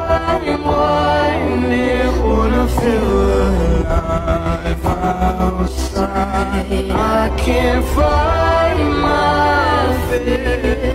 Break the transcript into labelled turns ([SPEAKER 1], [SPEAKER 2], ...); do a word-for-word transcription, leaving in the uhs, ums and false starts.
[SPEAKER 1] I'm winding, wanna feel alive outside. I can't find my fear.